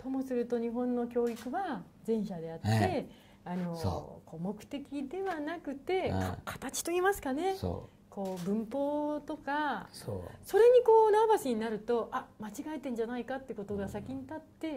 ともすると日本の教育は前者であって、こう目的ではなくて、形といいますかね、こう文法とか、それにこうナーバスになると、あ、間違えてんじゃないかってことが先に立って、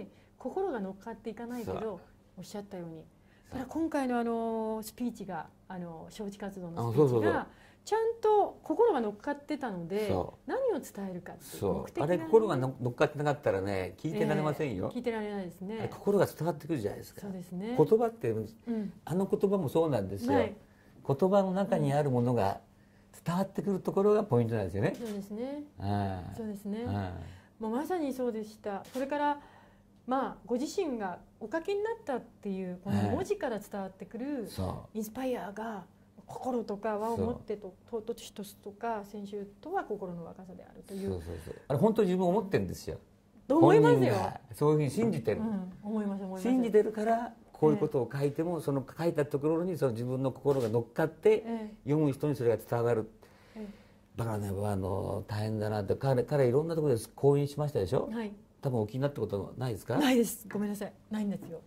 心が乗っかっていかないけど、おっしゃったように、ただ今回のスピーチが招致活動のスピーチがちゃんと心が乗っかってたので、何を伝えるかっていう目的が、 あれ心が乗っかってなかったらね、聞いてられませんよ。 聞いてられないですね。 心が伝わってくるじゃないですか。 そうですね。 言葉って、あの言葉もそうなんですよ。言葉の中にあるものが伝わってくるところがポイントなんですよね。 そうですね。そうですね。もうまさにそうでした。それからご自身がお書きになったっていうこの文字から伝わってくるインスパイアが、心とか和を持ってと尊しとすとか、先週とは心の若さであるという。 あれ本当に自分思ってるんですよ。 と思いますよ。 そういうふうに信じてる。 思います思います。 信じてるからこういうことを書いても、その書いたところにその自分の心が乗っかって読む人にそれが伝わる。だからね、大変だなって。彼いろんなところで講演しましたでしょ。多分お気になったことないですか？ ないです。ごめんなさい。ないんですよ。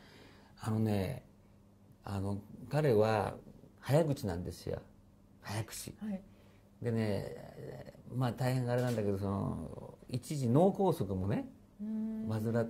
彼は早口なんですよ。早口。でね、大変あれなんだけど、一時脳梗塞もね患って、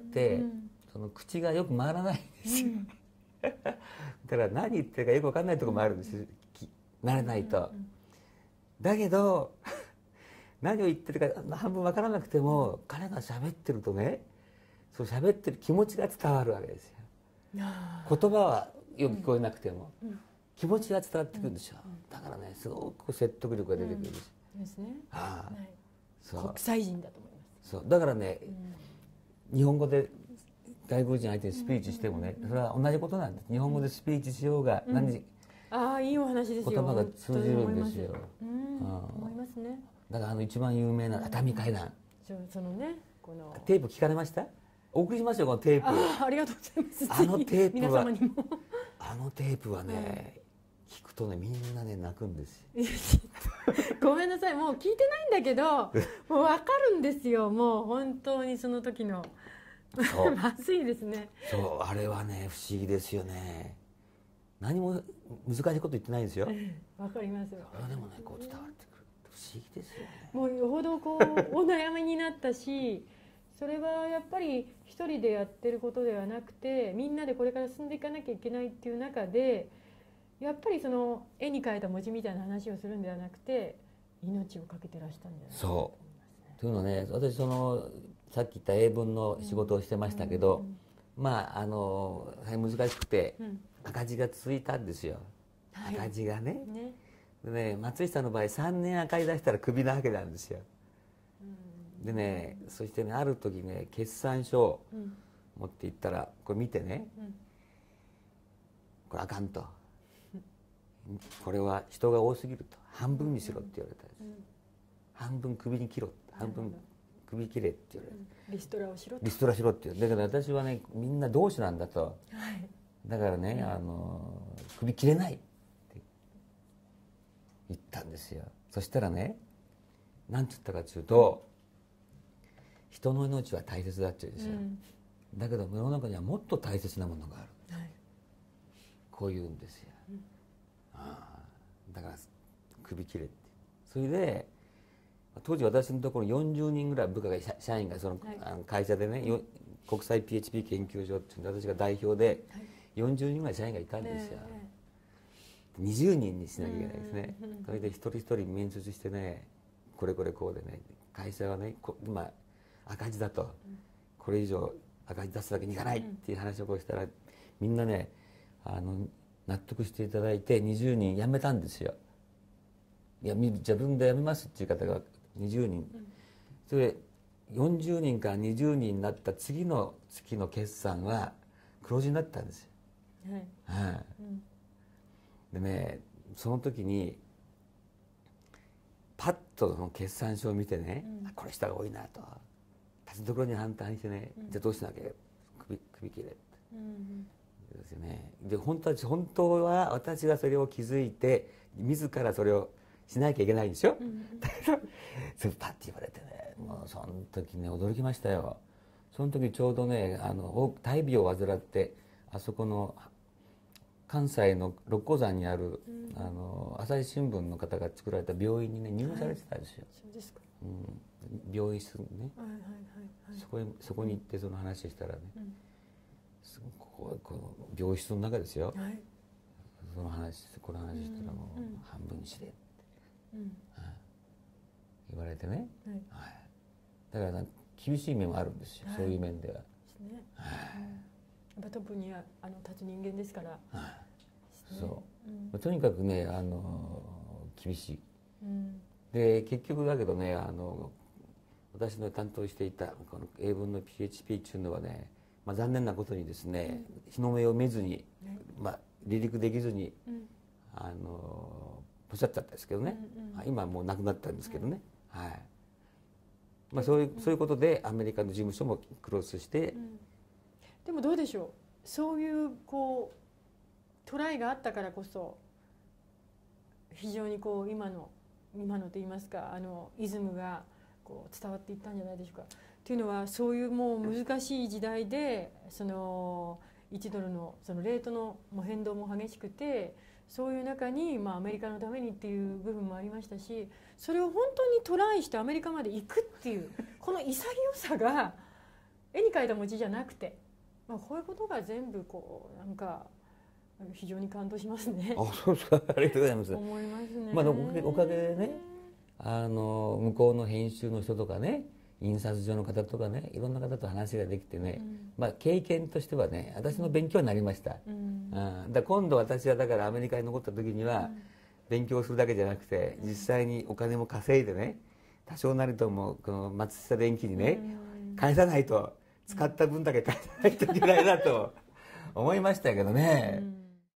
その口がよく回らないんですよ。だから何言ってるかよく分かんないところもあるんですよ。慣れないと。だけど何を言ってるか半分分からなくても、彼が喋ってるとね、そう喋ってる気持ちが伝わるわけですよ。言葉はよく聞こえなくても、気持ちが伝わってくるんですよ。だからね、すごく説得力が出てくるんです。 ですね。国際人だと思います。 そうだからね、日本語で外国人相手にスピーチしてもね、それは同じことなんです。日本語でスピーチしようがいいお話ですよ。 言葉が通じるんですよ。 思いますね。 だから一番有名な熱海階段、 そのね、このテープ聞かれました？お送りしますよ、このテープ。 ありがとうございます。 あのテープは、 皆様にもあのテープはね、聞くとね、みんなね泣くんですよ。 ごめんなさい、もう聞いてないんだけど、もう分かるんですよ。もう本当にその時のまずいですね。 そう、あれはね、不思議ですよね。何も難しいこと言ってないんですよ。 わかりますよ。 それでもね、こう伝わってくる。不思議ですよね。 もうよほどこうお悩みになったし、それはやっぱり一人でやってることではなくて、みんなでこれから進んでいかなきゃいけないっていう中で、やっぱりその絵に描いた文字みたいな話をするんではなくて、命を懸けてらしたんじゃないかと思いますね。 というのね、私さっき言った英文の仕事をしてましたけど、難しくて赤字が続いたんですよ。赤字がね。でね、松下の場合3年赤字出したらクビなわけなんですよ。でね、そしてね、ある時ね、決算書を持って行ったら、これ見てね、これあかんと、これは人が多すぎると、半分にしろって言われたんです。半分首に切ろ、半分首切れって言われる。 リストラをしろと。 リストラしろって言う。だから私はね、みんな同志なんだと。だからね、首切れないって言ったんですよ。そしたらね、なんて言ったかというと、人の命は大切だって言うんですよ。だけど世の中にはもっと大切なものがある。こう言うんですよ。だから首切れって。それで当時私のところ40人ぐらい部下が社員がその会社でね、国際 PHP 研究所っていうので私が代表で40人ぐらい社員がいたんですよ。20人にしなきゃいけないですね。それで一人一人面接してね、これこれこうでね、会社はね今赤字だと、これ以上赤字出すわけにいかないっていう話をこうしたら、みんなね納得していただいて20人辞めたんですよ。いや、自分で辞めますっていう方が20人、それで40人から20人になった次の月の決算は黒字になったんですよ。でね、その時にパッとその決算書を見てね、これ人が多いなと、立ちどころに反対してね、じゃあどうしなきゃ、首切れって、ですよね。で本当は私がそれを気づいて自らそれをしなきゃいけないんですよ。だけどそれパッて言われてね、もうその時ね驚きましたよ。 その時ちょうどね大病を患ってあそこの関西の六甲山にある、朝日新聞の方が作られた病院にね入院されてたんですよ。 そうですか。 病院室ね。そこに行ってその話したらね、この病室の中ですよ。この話したらもう半分にしてって言われてね。だから厳しい面はあるんですよ。そういう面では。やっぱトップに立つ人間ですから。 そう。とにかくね厳しい。で結局だけどね私の担当していたこの英文の PHP っていうのはね、残念なことにですね、日の目を見ずに、離陸できずにポシャっちゃったんですけどね、今はもう亡くなったんですけどね、そういうことでアメリカの事務所もクロスして、 でもどうでしょう、そういうトライがあったからこそ非常に今のと言いますかイズムが伝わっていったんじゃないでしょうか。というのはそういうもう難しい時代で1ドルのレートの変動も激しくて、そういう中にアメリカのためにっていう部分もありましたし、それを本当にトライしてアメリカまで行くっていうこの潔さが絵に描いた餅じゃなくて、こういうことが全部なんか非常に感動しますね。 そうですか。ありがとうございます。 思いますね。おかげでね向こうの編集の人とかね、印刷所の方とかね、いろんな方と話ができてね、経験としてはね私の勉強になりました。今度私はだからアメリカに残った時には勉強するだけじゃなくて実際にお金も稼いでね、多少なりともこの松下電器にね返さないと、使った分だけ返さないといけないなと思いましたけどね。